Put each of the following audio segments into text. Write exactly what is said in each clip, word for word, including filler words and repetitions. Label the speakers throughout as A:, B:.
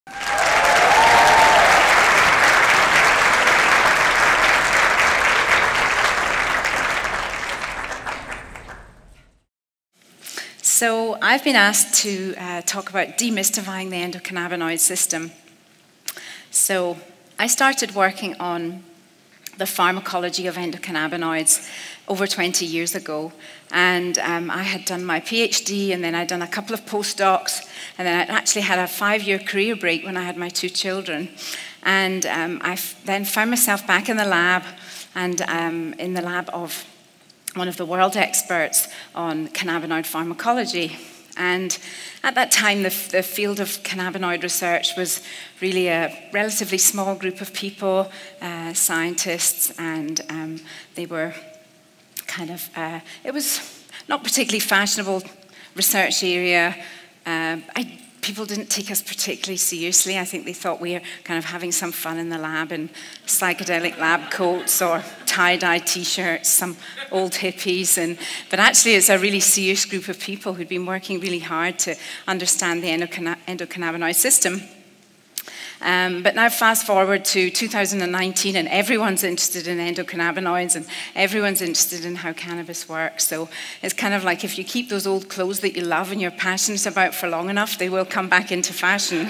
A: So I've been asked to uh, talk about demystifying the endocannabinoid system. So I started working on the pharmacology of endocannabinoids over twenty years ago. And um, I had done my PhD, and then I'd done a couple of postdocs, and then I actually had a five-year career break when I had my two children. And um, I then found myself back in the lab, and um, in the lab of one of the world experts on cannabinoid pharmacology. And at that time, the, the field of cannabinoid research was really a relatively small group of people, uh, scientists, and um, they were kind of, uh, it was not particularly fashionable research area. Uh, I, people didn't take us particularly seriously. I think they thought we were kind of having some fun in the lab in psychedelic lab coats or tie-dye t-shirts, some old hippies. And, but actually it's a really serious group of people who'd been working really hard to understand the endocanna endocannabinoid system. Um, but now fast forward to two thousand nineteen, and everyone's interested in endocannabinoids, and everyone's interested in how cannabis works. So it's kind of like if you keep those old clothes that you love and you're passionate about for long enough, they will come back into fashion.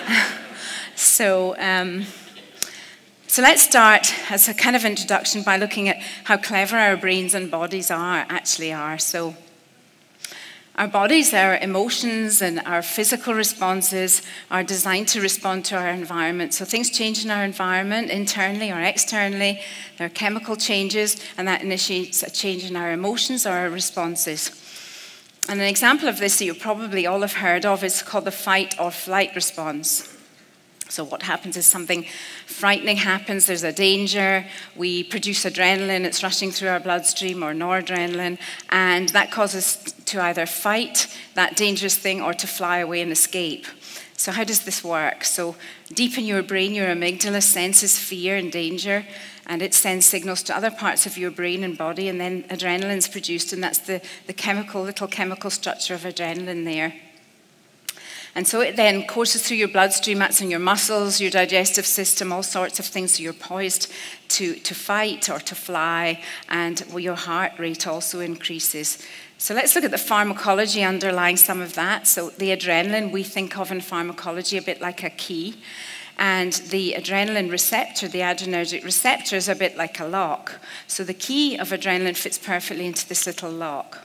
A: so, um, so let's start as a kind of introduction by looking at how clever our brains and bodies are, actually are. So our bodies, our emotions, and our physical responses are designed to respond to our environment. So things change in our environment, internally or externally. There are chemical changes, and that initiates a change in our emotions or our responses. And an example of this that you probably all have heard of is called the fight or flight response. So what happens is something frightening happens, there's a danger, we produce adrenaline, it's rushing through our bloodstream, or noradrenaline, and that causes to either fight that dangerous thing or to fly away and escape. So how does this work? So deep in your brain, your amygdala senses fear and danger, and it sends signals to other parts of your brain and body, and then adrenaline is produced, and that's the, the chemical, little chemical structure of adrenaline there. And so it then courses through your bloodstream, that's in your muscles, your digestive system, all sorts of things. So you're poised to, to fight or to fly, and well, your heart rate also increases. So let's look at the pharmacology underlying some of that. So the adrenaline we think of in pharmacology a bit like a key. And the adrenaline receptor, the adrenergic receptor, is a bit like a lock. So the key of adrenaline fits perfectly into this little lock.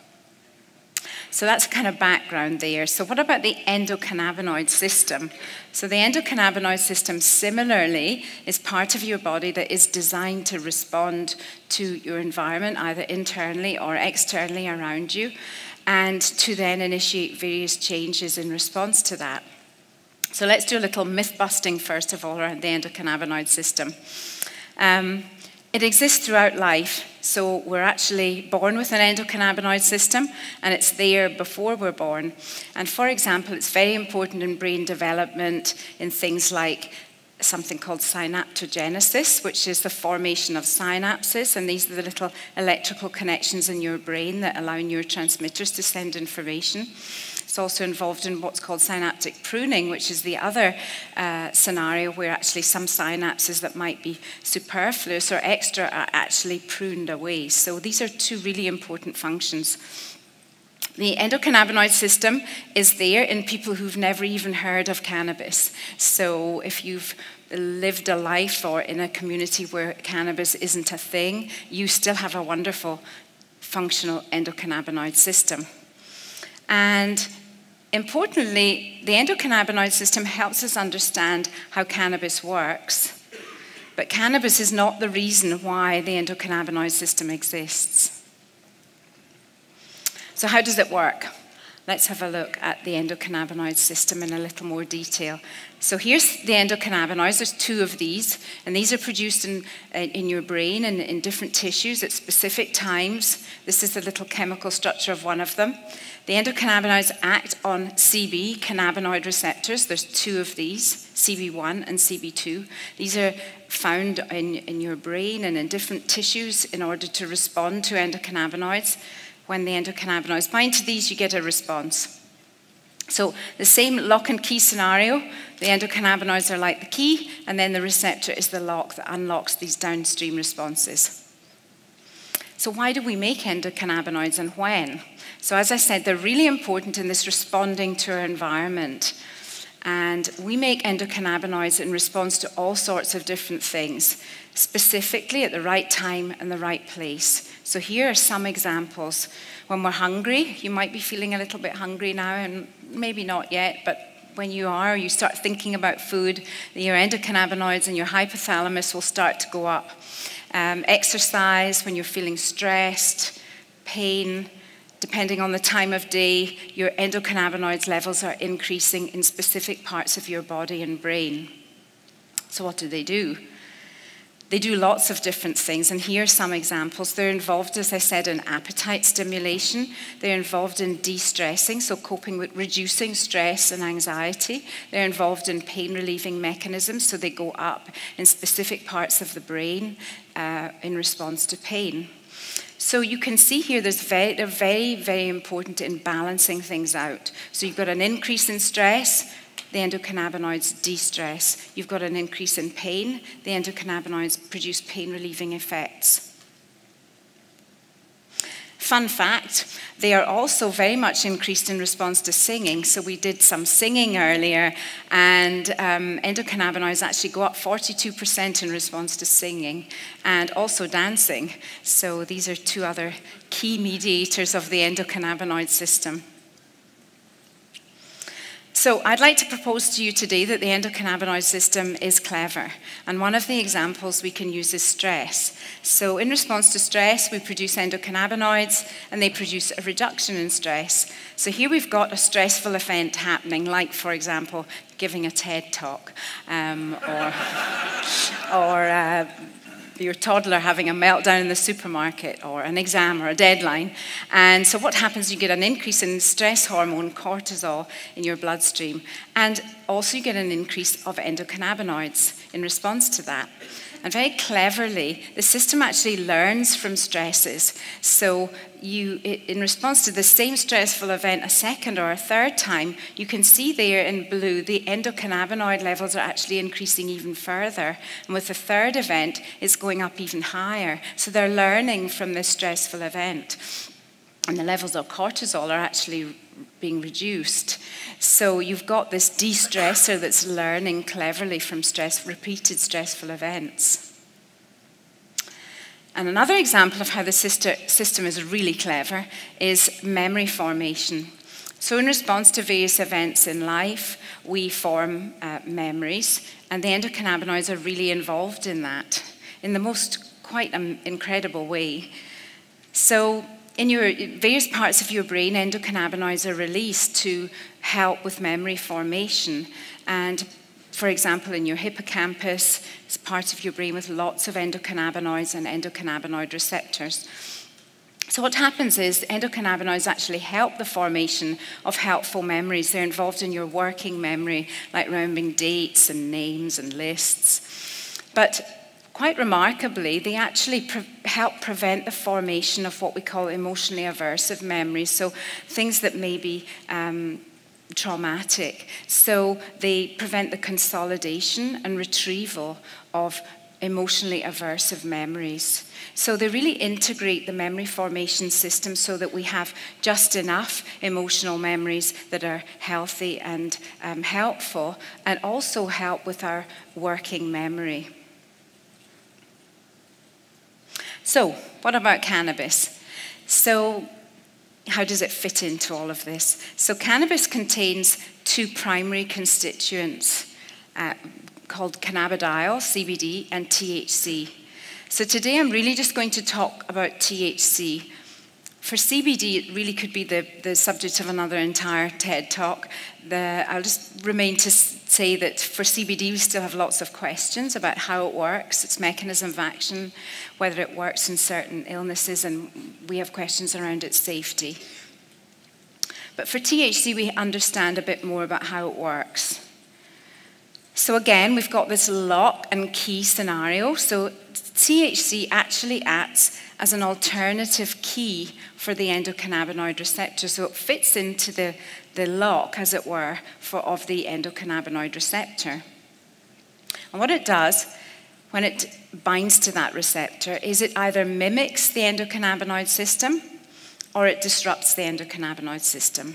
A: So that's kind of background there. So what about the endocannabinoid system? So the endocannabinoid system similarly is part of your body that is designed to respond to your environment, either internally or externally around you, and to then initiate various changes in response to that. So let's do a little myth busting first of all around the endocannabinoid system. Um, It exists throughout life, so we're actually born with an endocannabinoid system, and it's there before we're born. And for example, it's very important in brain development in things like something called synaptogenesis, which is the formation of synapses, and these are the little electrical connections in your brain that allow neurotransmitters to send information. It's also involved in what's called synaptic pruning, which is the other uh, scenario where actually some synapses that might be superfluous or extra are actually pruned away. So these are two really important functions. The endocannabinoid system is there in people who've never even heard of cannabis. So if you've lived a life or in a community where cannabis isn't a thing, you still have a wonderful functional endocannabinoid system. And importantly, the endocannabinoid system helps us understand how cannabis works. But cannabis is not the reason why the endocannabinoid system exists. So how does it work? Let's have a look at the endocannabinoid system in a little more detail. So here's the endocannabinoids. There's two of these, and these are produced in, in your brain and in different tissues at specific times. This is the little chemical structure of one of them. The endocannabinoids act on C B, cannabinoid receptors. There's two of these, C B one and C B two. These are found in, in your brain and in different tissues in order to respond to endocannabinoids. When the endocannabinoids bind to these, you get a response. So the same lock and key scenario, the endocannabinoids are like the key, and then the receptor is the lock that unlocks these downstream responses. So why do we make endocannabinoids and when? So as I said, they're really important in this responding to our environment. And we make endocannabinoids in response to all sorts of different things, specifically at the right time and the right place. So here are some examples. When we're hungry, you might be feeling a little bit hungry now, and maybe not yet, but when you are, you start thinking about food, your endocannabinoids and your hypothalamus will start to go up. Um, exercise, when you're feeling stressed, pain, depending on the time of day, your endocannabinoids levels are increasing in specific parts of your body and brain. So what do they do? They do lots of different things, and here are some examples. They're involved, as I said, in appetite stimulation. They're involved in de-stressing, so coping with reducing stress and anxiety. They're involved in pain-relieving mechanisms, so they go up in specific parts of the brain uh, in response to pain. So you can see here there's very, they're very, very important in balancing things out. So you've got an increase in stress, the endocannabinoids de-stress. You've got an increase in pain, the endocannabinoids produce pain-relieving effects. Fun fact, they are also very much increased in response to singing. So we did some singing earlier, and um, endocannabinoids actually go up forty-two percent in response to singing, and also dancing. So these are two other key mediators of the endocannabinoid system. So I'd like to propose to you today that the endocannabinoid system is clever. And one of the examples we can use is stress. So in response to stress, we produce endocannabinoids, and they produce a reduction in stress. So here we've got a stressful event happening, like, for example, giving a TED talk, um, or, or uh, your toddler having a meltdown in the supermarket, or an exam or a deadline. And so what happens, you get an increase in stress hormone, cortisol, in your bloodstream. And also you get an increase of endocannabinoids in response to that. And very cleverly, the system actually learns from stresses. So you, in response to the same stressful event a second or a third time, you can see there in blue, the endocannabinoid levels are actually increasing even further. And with the third event, it's going up even higher. So they're learning from this stressful event. And the levels of cortisol are actually being reduced. So you've got this de-stressor that's learning cleverly from stress, repeated stressful events. And another example of how the system is really clever is memory formation. So in response to various events in life, we form uh, memories, and the endocannabinoids are really involved in that in the most quite um, incredible way. So in your various parts of your brain, endocannabinoids are released to help with memory formation. And for example, in your hippocampus, it's part of your brain with lots of endocannabinoids and endocannabinoid receptors. So what happens is endocannabinoids actually help the formation of helpful memories. They're involved in your working memory, like remembering dates and names and lists. But quite remarkably, they actually pre- help prevent the formation of what we call emotionally aversive memories, so things that may be um, traumatic. So they prevent the consolidation and retrieval of emotionally aversive memories. So they really integrate the memory formation system so that we have just enough emotional memories that are healthy and um, helpful, and also help with our working memory. So, what about cannabis? So, how does it fit into all of this? So, cannabis contains two primary constituents uh, called cannabidiol, C B D, and T H C. So, today I'm really just going to talk about T H C. For C B D, it really could be the, the subject of another entire TED talk. The, I'll just remain to say that for C B D, we still have lots of questions about how it works, its mechanism of action, whether it works in certain illnesses, and we have questions around its safety. But for T H C, we understand a bit more about how it works. So again, we've got this lock and key scenario. So T H C actually acts as an alternative key for the endocannabinoid receptor. So it fits into the, the lock, as it were, for, of the endocannabinoid receptor. And what it does when it binds to that receptor is it either mimics the endocannabinoid system or it disrupts the endocannabinoid system.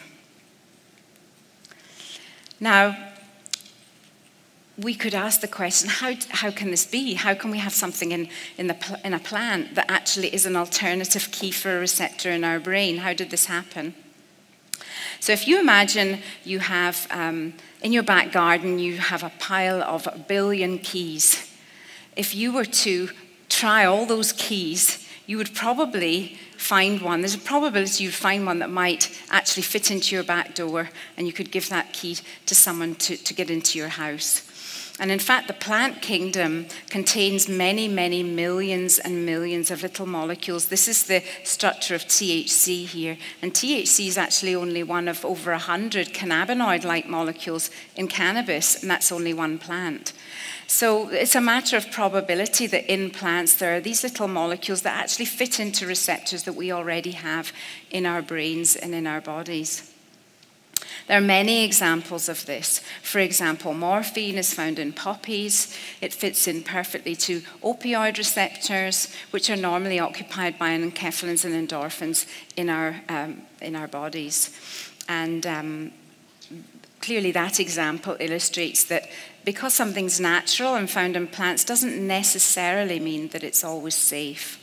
A: Now, we could ask the question, how, how can this be? How can we have something in, in, the, in a plant that actually is an alternative key for a receptor in our brain? How did this happen? So if you imagine you have, um, in your back garden, you have a pile of a billion keys. If you were to try all those keys, you would probably find one. There's a probability you'd find one that might actually fit into your back door, and you could give that key to someone to, to get into your house. And in fact, the plant kingdom contains many, many millions and millions of little molecules. This is the structure of T H C here. And T H C is actually only one of over one hundred cannabinoid-like molecules in cannabis, and that's only one plant. So it's a matter of probability that in plants there are these little molecules that actually fit into receptors that we already have in our brains and in our bodies. There are many examples of this. For example, morphine is found in poppies. It fits in perfectly to opioid receptors, which are normally occupied by enkephalins and endorphins in our, um, in our bodies. And um, clearly that example illustrates that because something's natural and found in plants doesn't necessarily mean that it's always safe.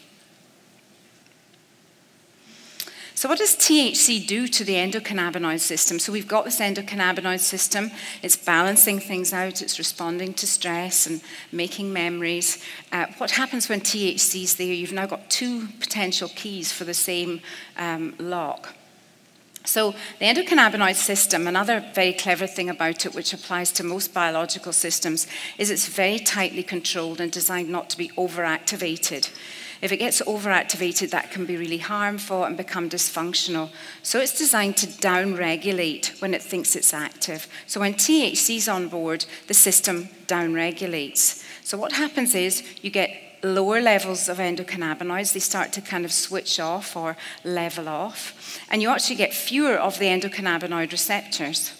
A: So what does T H C do to the endocannabinoid system? So we've got this endocannabinoid system. It's balancing things out. It's responding to stress and making memories. Uh, what happens when T H C is there? You've now got two potential keys for the same um, lock. So the endocannabinoid system, another very clever thing about it, which applies to most biological systems, is it's very tightly controlled and designed not to be overactivated. If it gets overactivated, that can be really harmful and become dysfunctional. So it's designed to downregulate when it thinks it's active. So when T H C is on board, the system downregulates. So what happens is you get lower levels of endocannabinoids. They start to kind of switch off or level off. And you actually get fewer of the endocannabinoid receptors.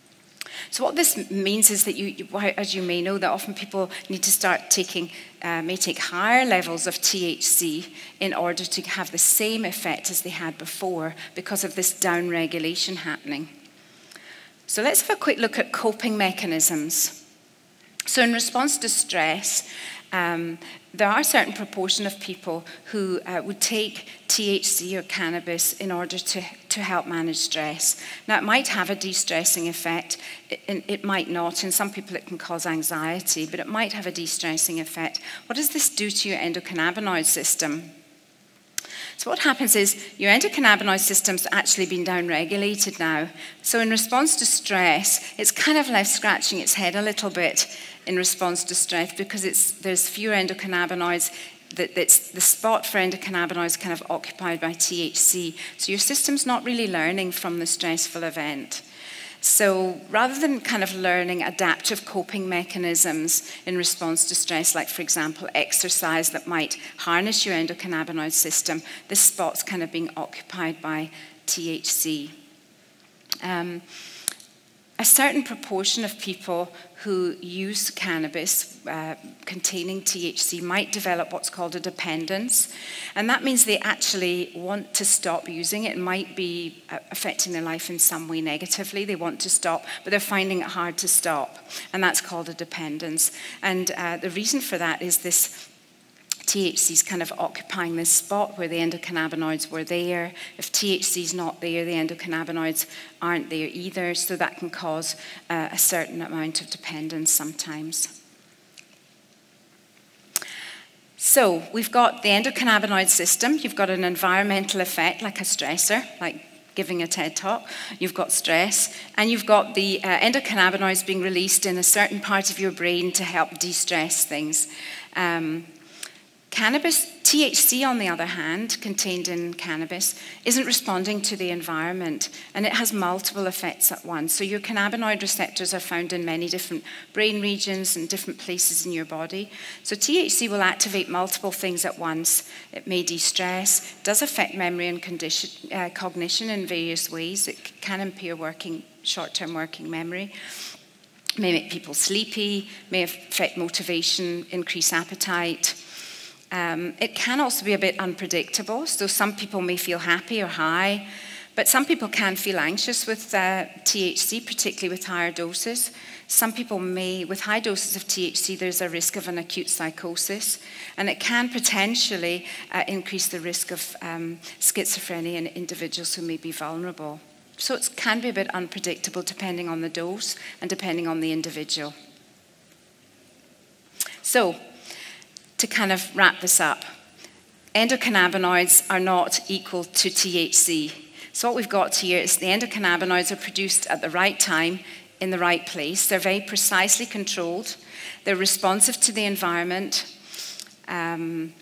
A: So what this means is that, you, as you may know, that often people need to start taking, uh, may take higher levels of T H C in order to have the same effect as they had before because of this downregulation happening. So let's have a quick look at coping mechanisms. So in response to stress, um, there are a certain proportion of people who uh, would take T H C or cannabis in order to, to help manage stress. Now, it might have a de-stressing effect. It, it might not. In some people, it can cause anxiety, but it might have a de-stressing effect. What does this do to your endocannabinoid system? So what happens is your endocannabinoid system's actually been downregulated now. So in response to stress, it's kind of left scratching its head a little bit in response to stress because it's, there's fewer endocannabinoids. That, that's the spot for endocannabinoids kind of occupied by T H C. So your system's not really learning from the stressful event. So rather than kind of learning adaptive coping mechanisms in response to stress, like, for example, exercise that might harness your endocannabinoid system, this spot's kind of being occupied by T H C. Um, a certain proportion of people who use cannabis uh, containing T H C might develop what's called a dependence. And that means they actually want to stop using it. It might be affecting their life in some way negatively. They want to stop, but they're finding it hard to stop. And that's called a dependence. And uh, the reason for that is this T H C is kind of occupying this spot where the endocannabinoids were there. If T H C is not there, the endocannabinoids aren't there either, so that can cause uh, a certain amount of dependence sometimes. So we've got the endocannabinoid system. You've got an environmental effect, like a stressor, like giving a TED talk. You've got stress, and you've got the uh, endocannabinoids being released in a certain part of your brain to help de-stress things. Um, Cannabis, T H C on the other hand, contained in cannabis, isn't responding to the environment, and it has multiple effects at once. So your cannabinoid receptors are found in many different brain regions and different places in your body. So T H C will activate multiple things at once. It may de-stress, does affect memory and condition, uh, cognition in various ways. It can impair working, short-term working memory. May make people sleepy, may affect motivation, increase appetite. Um, it can also be a bit unpredictable, so some people may feel happy or high, but some people can feel anxious with uh, T H C, particularly with higher doses. Some people may, with high doses of T H C, there's a risk of an acute psychosis, and it can potentially uh, increase the risk of um, schizophrenia in individuals who may be vulnerable. So it can be a bit unpredictable depending on the dose and depending on the individual. So, to kind of wrap this up, endocannabinoids are not equal to T H C. So what we've got here is the endocannabinoids are produced at the right time, in the right place. They're very precisely controlled. They're responsive to the environment. Um,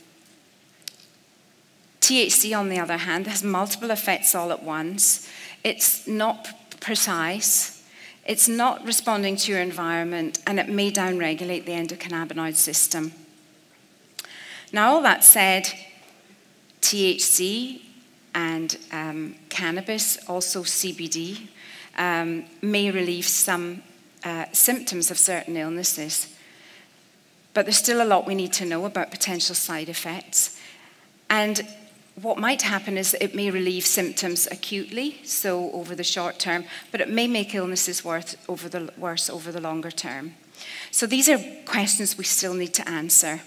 A: T H C, on the other hand, has multiple effects all at once. It's not precise. It's not responding to your environment, and it may downregulate the endocannabinoid system. Now, all that said, T H C and um, cannabis, also C B D, um, may relieve some uh, symptoms of certain illnesses. But there's still a lot we need to know about potential side effects. And what might happen is that it may relieve symptoms acutely, so over the short term, but it may make illnesses worse over the, worse over the longer term. So these are questions we still need to answer.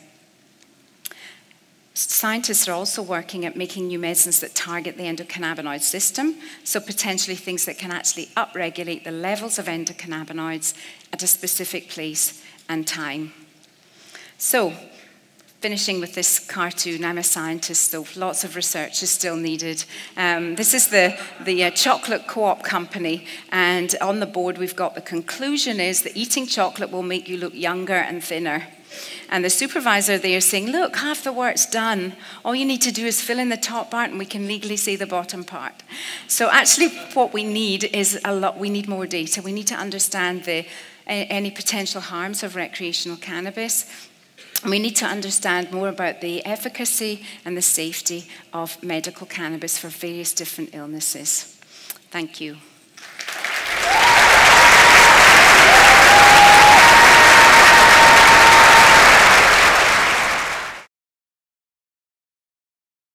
A: Scientists are also working at making new medicines that target the endocannabinoid system, so potentially things that can actually upregulate the levels of endocannabinoids at a specific place and time. So, finishing with this cartoon, I'm a scientist, so lots of research is still needed. Um, this is the, the uh, chocolate co-op company, and on the board we've got the conclusion is that eating chocolate will make you look younger and thinner. And the supervisor there is saying, look, half the work's done. All you need to do is fill in the top part and we can legally say the bottom part. So actually what we need is a lot, we need more data. We need to understand the, any potential harms of recreational cannabis. And we need to understand more about the efficacy and the safety of medical cannabis for various different illnesses. Thank you.